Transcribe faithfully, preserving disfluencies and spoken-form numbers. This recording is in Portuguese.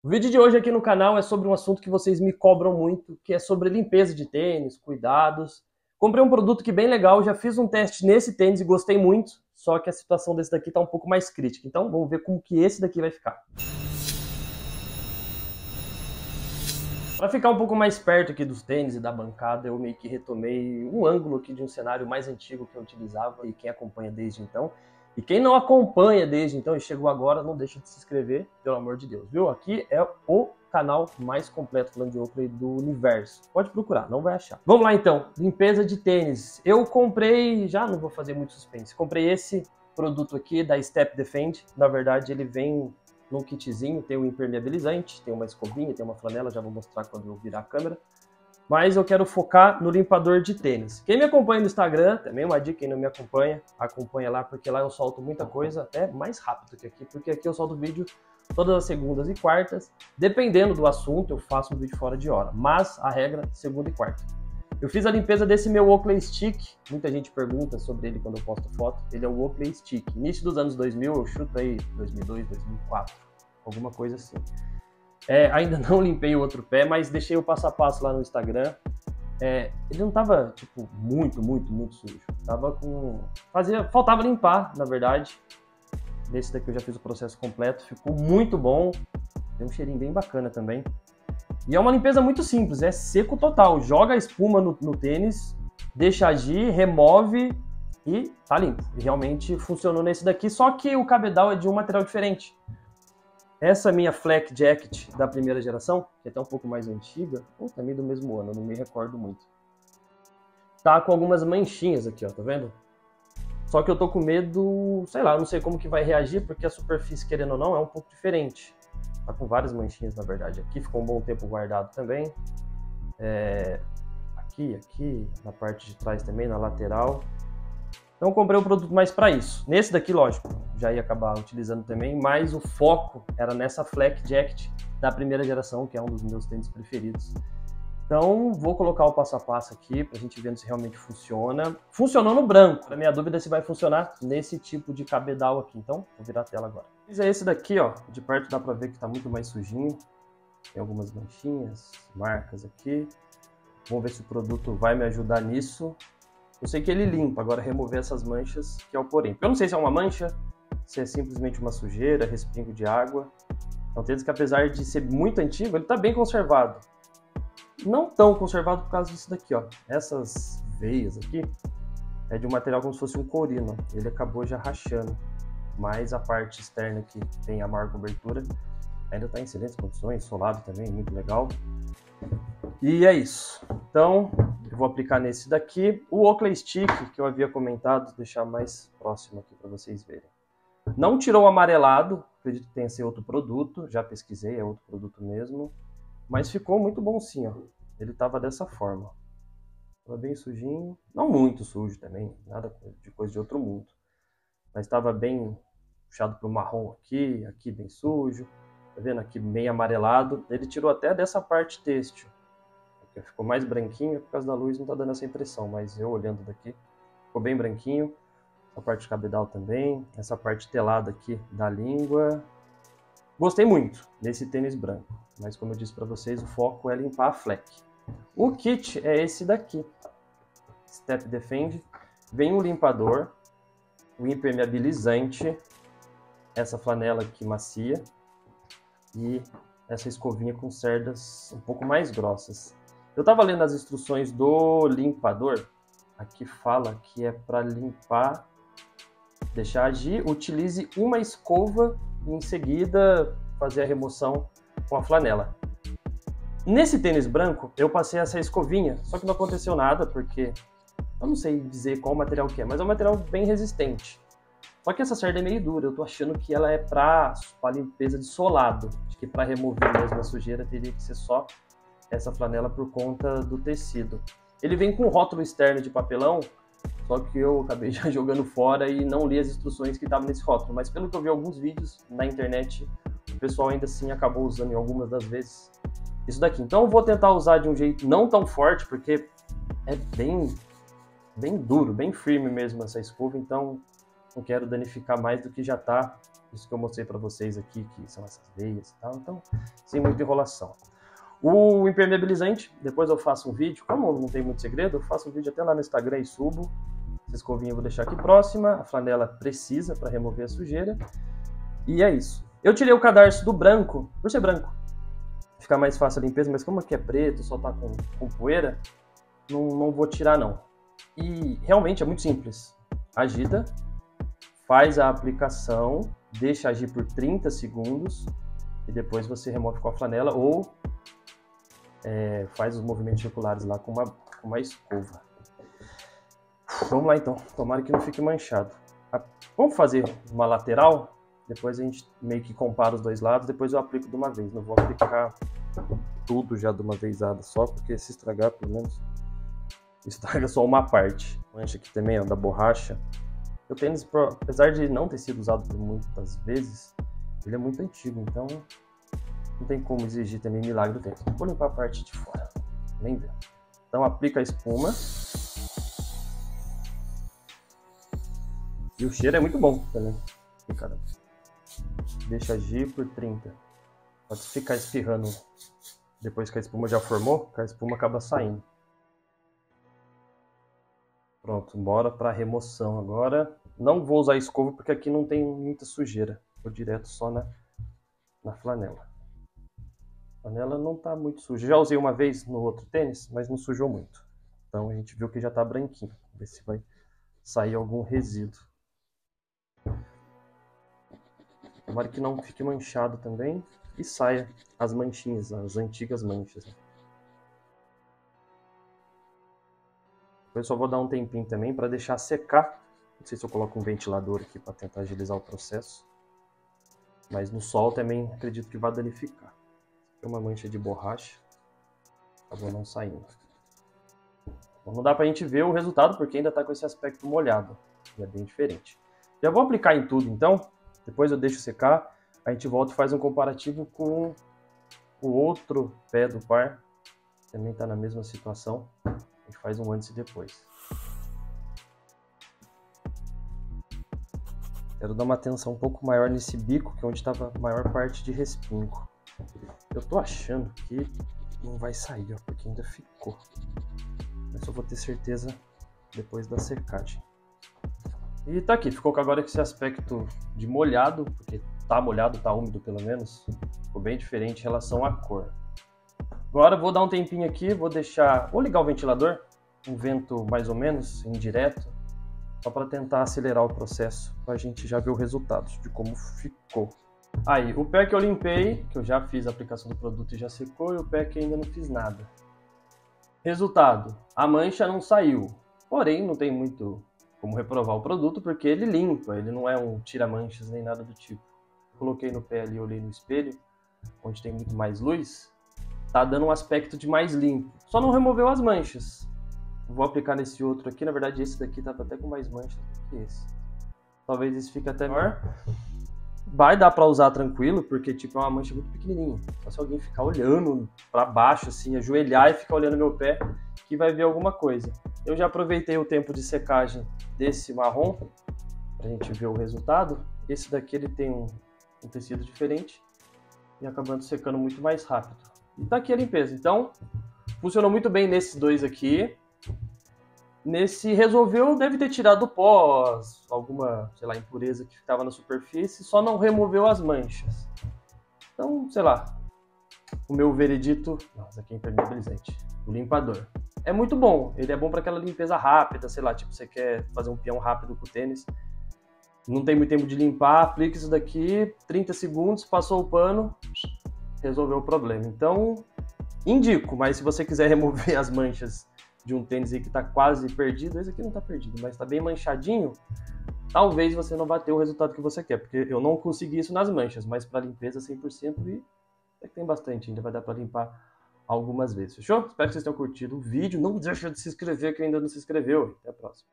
O vídeo de hoje aqui no canal é sobre um assunto que vocês me cobram muito, que é sobre limpeza de tênis, cuidados. Comprei um produto que é bem legal, já fiz um teste nesse tênis e gostei muito, só que a situação desse daqui está um pouco mais crítica. Então vamos ver como que esse daqui vai ficar. Para ficar um pouco mais perto aqui dos tênis e da bancada, eu meio que retomei um ângulo aqui de um cenário mais antigo que eu utilizava e quem acompanha desde então. E quem não acompanha desde então e chegou agora, não deixa de se inscrever, pelo amor de Deus, viu? Aqui é o canal mais completo falando de Oakley do universo. Pode procurar, não vai achar. Vamos lá então, limpeza de tênis. Eu comprei, já não vou fazer muito suspense, comprei esse produto aqui da Step Defend. Na verdade ele vem num kitzinho, tem um impermeabilizante, tem uma escovinha, tem uma flanela, já vou mostrar quando eu virar a câmera. Mas eu quero focar no limpador de tênis. Quem me acompanha no Instagram, também uma dica, quem não me acompanha, acompanha lá, porque lá eu solto muita coisa, até mais rápido que aqui, porque aqui eu solto vídeo todas as segundas e quartas. Dependendo do assunto, eu faço um vídeo fora de hora, mas a regra, segunda e quarta. Eu fiz a limpeza desse meu Oakley Stick, muita gente pergunta sobre ele quando eu posto foto, ele é o Oakley Stick. Início dos anos dois mil, eu chuto aí dois mil e dois, dois mil e quatro, alguma coisa assim. É, ainda não limpei o outro pé, mas deixei o passo a passo lá no Instagram. É, ele não tava, tipo, muito, muito, muito sujo. Tava com... Fazia... Faltava limpar, na verdade. Nesse daqui eu já fiz o processo completo. Ficou muito bom. Tem um cheirinho bem bacana também. E é uma limpeza muito simples, é seco total. Joga a espuma no, no tênis, deixa agir, remove e tá limpo. E realmente funcionou nesse daqui, só que o cabedal é de um material diferente. Essa minha Flak Jacket da primeira geração, que é até um pouco mais antiga, ou também do mesmo ano, eu não me recordo muito. Tá com algumas manchinhas aqui, ó, tá vendo? Só que eu tô com medo, sei lá, não sei como que vai reagir, porque a superfície, querendo ou não, é um pouco diferente. Tá com várias manchinhas, na verdade. Aqui ficou um bom tempo guardado também. É... Aqui, aqui, na parte de trás também, na lateral. Então comprei um produto mais para isso. Nesse daqui, lógico, já ia acabar utilizando também, mas o foco era nessa Flak Jacket da primeira geração, que é um dos meus tênis preferidos. Então vou colocar o passo a passo aqui para a gente ver se realmente funciona. Funcionou no branco. A minha dúvida é se vai funcionar nesse tipo de cabedal aqui. Então vou virar a tela agora. Fiz esse daqui, ó. De perto dá para ver que está muito mais sujinho. Tem algumas manchinhas, marcas aqui. Vamos ver se o produto vai me ajudar nisso. Eu sei que ele limpa, agora remover essas manchas, que é o porém. Eu não sei se é uma mancha, se é simplesmente uma sujeira, respingo de água. É um tênis que, apesar de ser muito antigo, ele está bem conservado. Não tão conservado por causa disso daqui, ó. Essas veias aqui é de um material como se fosse um corino. Ele acabou já rachando, mas a parte externa que tem a maior cobertura ainda está em excelentes condições, solado também, muito legal. E é isso. Então, eu vou aplicar nesse daqui. O Oakley Stick, que eu havia comentado, vou deixar mais próximo aqui para vocês verem. Não tirou o amarelado, acredito que tenha sido outro produto, já pesquisei, é outro produto mesmo. Mas ficou muito bom sim, ó. Ele tava dessa forma. Tava bem sujinho, não muito sujo também, nada de coisa de outro mundo. Mas estava bem puxado para o marrom aqui, aqui bem sujo. Tá vendo? Aqui meio amarelado. Ele tirou até dessa parte têxtil. Aqui ficou mais branquinho, por causa da luz não tá dando essa impressão, mas eu olhando daqui, ficou bem branquinho. Essa parte de cabedal também, essa parte telada aqui da língua. Gostei muito desse tênis branco, mas como eu disse para vocês, o foco é limpar a Flak. O kit é esse daqui, Step Defend. Vem um limpador, um impermeabilizante, essa flanela aqui macia e essa escovinha com cerdas um pouco mais grossas. Eu estava lendo as instruções do limpador, aqui fala que é para limpar, deixar agir, utilize uma escova e em seguida fazer a remoção com a flanela. Nesse tênis branco, eu passei essa escovinha, só que não aconteceu nada, porque eu não sei dizer qual material que é, mas é um material bem resistente. Só que essa cerda é meio dura, eu tô achando que ela é para limpeza de solado. Acho que para remover mesmo a sujeira teria que ser só essa flanela por conta do tecido. Ele vem com rótulo externo de papelão, só que eu acabei já jogando fora e não li as instruções que estavam nesse rótulo. Mas pelo que eu vi alguns vídeos na internet, o pessoal ainda assim acabou usando em algumas das vezes isso daqui. Então eu vou tentar usar de um jeito não tão forte, porque é bem, bem duro, bem firme mesmo essa escova, então não quero danificar mais do que já está Isso que eu mostrei para vocês aqui, que são essas veias e tal. Então, sem muita enrolação. O impermeabilizante, depois eu faço um vídeo. Como não tem muito segredo, eu faço um vídeo até lá no Instagram e subo. Essa escovinha eu vou deixar aqui próxima. A flanela precisa para remover a sujeira. E é isso. Eu tirei o cadarço do branco, por ser branco. Fica mais fácil a limpeza, mas como aqui é preto, só tá com, com poeira, não, não vou tirar não. E realmente é muito simples. Agita, faz a aplicação, deixa agir por trinta segundos e depois você remove com a flanela ou é, faz os movimentos circulares lá com uma, com uma escova. Vamos lá então, tomara que não fique manchado. Vamos fazer uma lateral, depois a gente meio que compara os dois lados, depois eu aplico de uma vez. Não vou aplicar tudo já de uma vezada só, porque se estragar, pelo menos, estraga só uma parte. Mancha aqui também, ó, da borracha. O tênis, apesar de não ter sido usado por muitas vezes, ele é muito antigo, então não tem como exigir também milagre do tênis. Vou limpar a parte de fora, nem ver. Então aplica a espuma. E o cheiro é muito bom também. Caramba. Deixa agir por trinta. Pode ficar espirrando depois que a espuma já formou, que a espuma acaba saindo. Pronto, bora para remoção agora. Não vou usar escova porque aqui não tem muita sujeira. Vou direto só na, na flanela. A flanela não está muito suja. Já usei uma vez no outro tênis, mas não sujou muito. Então a gente viu que já está branquinho. Vamos ver se vai sair algum resíduo. Tomara que não fique manchado também e saia as manchinhas, as antigas manchas. Depois só vou dar um tempinho também para deixar secar. Não sei se eu coloco um ventilador aqui para tentar agilizar o processo. Mas no sol também acredito que vai danificar. Aqui é uma mancha de borracha. Acabou não saindo. Então não dá para a gente ver o resultado porque ainda está com esse aspecto molhado. E é bem diferente. Já vou aplicar em tudo então. Depois eu deixo secar. A gente volta e faz um comparativo com o outro pé do par. Também está na mesma situação. A gente faz um antes e depois. Quero dar uma atenção um pouco maior nesse bico, que é onde estava a maior parte de respingo. Eu tô achando que não vai sair, ó, porque ainda ficou. Mas só vou ter certeza depois da secagem. E tá aqui, ficou agora esse aspecto de molhado, porque tá molhado, tá úmido pelo menos. Ficou bem diferente em relação à cor. Agora vou dar um tempinho aqui, vou deixar, vou ligar o ventilador, um vento mais ou menos indireto, só para tentar acelerar o processo, para a gente já ver o resultado de como ficou. Aí, o pé que eu limpei, que eu já fiz a aplicação do produto e já secou, e o pé que ainda não fiz nada. Resultado, a mancha não saiu, porém não tem muito como reprovar o produto, porque ele limpa, ele não é um tira-manchas nem nada do tipo. Coloquei no pé ali, olhei no espelho, onde tem muito mais luz, tá dando um aspecto de mais limpo, só não removeu as manchas. Vou aplicar nesse outro aqui, na verdade esse daqui tá até com mais manchas do que esse. Talvez esse fique até melhor. Vai dar pra usar tranquilo, porque tipo, é uma mancha muito pequenininha. Só se alguém ficar olhando pra baixo, assim, ajoelhar e ficar olhando meu pé, que vai ver alguma coisa. Eu já aproveitei o tempo de secagem desse marrom, pra gente ver o resultado. Esse daqui ele tem um, um tecido diferente e acabando secando muito mais rápido. E tá aqui a limpeza. Então, funcionou muito bem nesses dois aqui. Nesse resolveu, deve ter tirado o pó, alguma, sei lá, impureza que estava na superfície, só não removeu as manchas. Então, sei lá, o meu veredito, nossa, aqui é impermeabilizante, o limpador. É muito bom, ele é bom para aquela limpeza rápida, sei lá, tipo, você quer fazer um peão rápido com o tênis, não tem muito tempo de limpar, aplica isso daqui, trinta segundos, passou o pano, resolveu o problema. Então, indico, mas se você quiser remover as manchas de um tênis aí que está quase perdido, esse aqui não está perdido, mas está bem manchadinho, talvez você não vá ter o resultado que você quer, porque eu não consegui isso nas manchas, mas para limpeza cem por cento e até que tem bastante ainda, vai dar para limpar algumas vezes, fechou? Espero que vocês tenham curtido o vídeo, não deixa de se inscrever que ainda não se inscreveu, até a próxima.